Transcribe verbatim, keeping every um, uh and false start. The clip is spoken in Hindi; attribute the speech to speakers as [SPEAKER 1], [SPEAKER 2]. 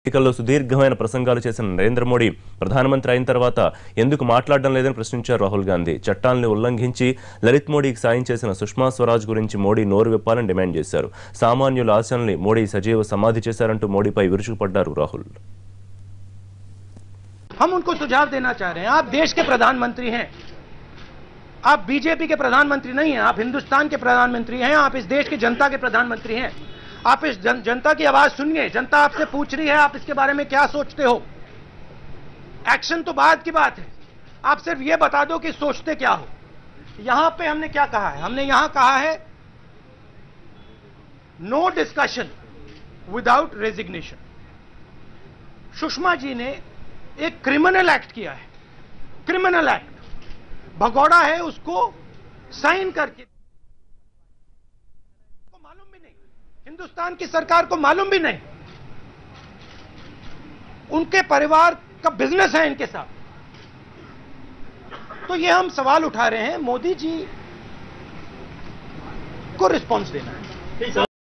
[SPEAKER 1] ఎన్నికల్లో సుదీర్ఘమైన ప్రసంగాలు చేసిన నరేంద్ర మోడీ ప్రధానమంత్రి అయిన తర్వాత ఎందుకు మాట్లాడడం లేదని ప్రశ్నించారు రాహుల్ గాంధీ. చట్టాలను ఉల్లంఘించి లలిత్ మోడీకి సాయం చేసిన సుష్మా స్వరాజ్ గురించి మోడీ నోరు విప్పాలని డిమాండ్ చేశారు. సామాన్యుల ఆశల్ని మోడీ సజీవ సమాధి చేశారంటూ మోడీపై విరుచుకుపడ్డారు రాహుల్.
[SPEAKER 2] हम उनको सुझाव देना चाह रहे हैं, आप देश के प्रधानमंत्री हैं, आप बीजेपी के प्रधानमंत्री नहीं हैं, आप हिंदुस्तान के प्रधानमंत्री हैं, आप इस देश की जनता के प्रधानमंत्री हैं. आप इस जन, जनता की आवाज सुनिए. जनता आपसे पूछ रही है आप इसके बारे में क्या सोचते हो. एक्शन तो बाद की बात है, आप सिर्फ ये बता दो कि सोचते क्या हो. यहां पे हमने क्या कहा है, हमने यहां कहा है no discussion without resignation. Sushma ji ने एक क्रिमिनल एक्ट किया है, क्रिमिनल एक्ट भगौड़ा है, उसको साइन करके को मालूम भी नहीं, हिंदुस्तान की सरकार को मालूम भी नहीं, उनके परिवार का बिजनेस है इनके साथ. तो ये हम सवाल उठा रहे हैं, मोदी जी को रिस्पॉन्स देना है.